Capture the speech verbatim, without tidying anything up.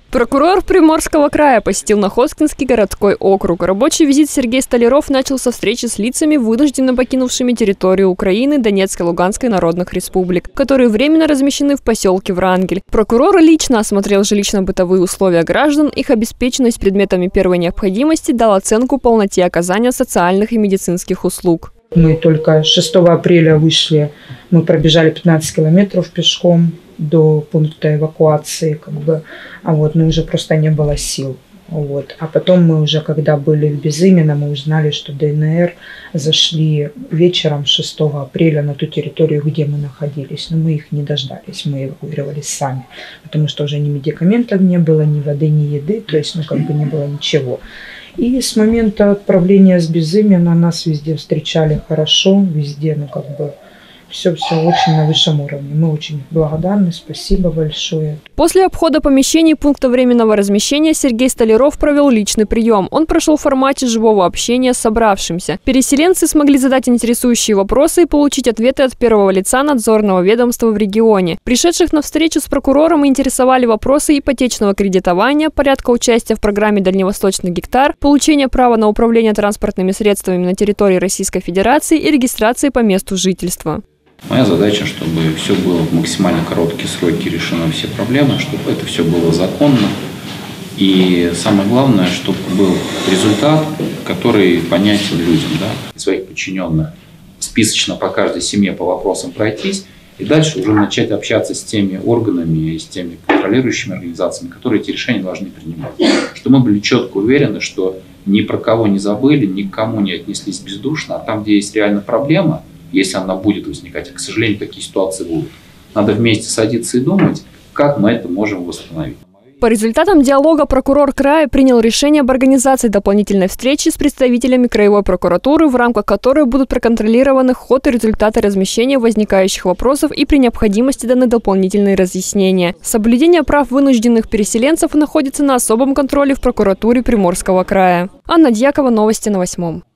Прокурор Приморского края посетил Находкинский городской округ. Рабочий визит Сергей Столяров начал со встречи с лицами, вынужденно покинувшими территорию Украины, Донецкой и Луганской народных республик, которые временно размещены в поселке Врангель. Прокурор лично осмотрел жилищно-бытовые условия граждан, их обеспеченность предметами первой необходимости, дал оценку полноте оказания социальных и медицинских услуг. Мы только шестого апреля вышли, мы пробежали пятнадцать километров пешком до пункта эвакуации, как бы, а вот, ну, уже просто не было сил. Вот. А потом мы уже, когда были в Безыменно, мы узнали, что ДНР зашли вечером шестого апреля на ту территорию, где мы находились. Но мы их не дождались, мы эвакуировались сами, потому что уже ни медикаментов не было, ни воды, ни еды, то есть, ну, как бы не было ничего. И с момента отправления с Безыменно нас везде встречали хорошо, везде, ну, как бы, все-все очень на высшем уровне. Мы очень благодарны, спасибо большое. После обхода помещений пункта временного размещения Сергей Столяров провел личный прием. Он прошел в формате живого общения с собравшимся. Переселенцы смогли задать интересующие вопросы и получить ответы от первого лица надзорного ведомства в регионе. Пришедших на встречу с прокурором интересовали вопросы ипотечного кредитования, порядка участия в программе «Дальневосточный гектар», получения права на управление транспортными средствами на территории Российской Федерации и регистрации по месту жительства. Моя задача, чтобы все было в максимально короткие сроки решено, все проблемы, чтобы это все было законно. И самое главное, чтобы был результат, который понятен людям, да, своих подчиненных, списочно по каждой семье по вопросам пройтись, и дальше уже начать общаться с теми органами и с теми контролирующими организациями, которые эти решения должны принимать. Чтобы мы были четко уверены, что ни про кого не забыли, никому не отнеслись бездушно, а там, где есть реально проблема, если она будет возникать, а, к сожалению, такие ситуации будут, надо вместе садиться и думать, как мы это можем восстановить. По результатам диалога прокурор края принял решение об организации дополнительной встречи с представителями краевой прокуратуры, в рамках которой будут проконтролированы ход и результаты размещения возникающих вопросов и при необходимости даны дополнительные разъяснения. Соблюдение прав вынужденных переселенцев находится на особом контроле в прокуратуре Приморского края. Анна Дьякова, новости на восьмом.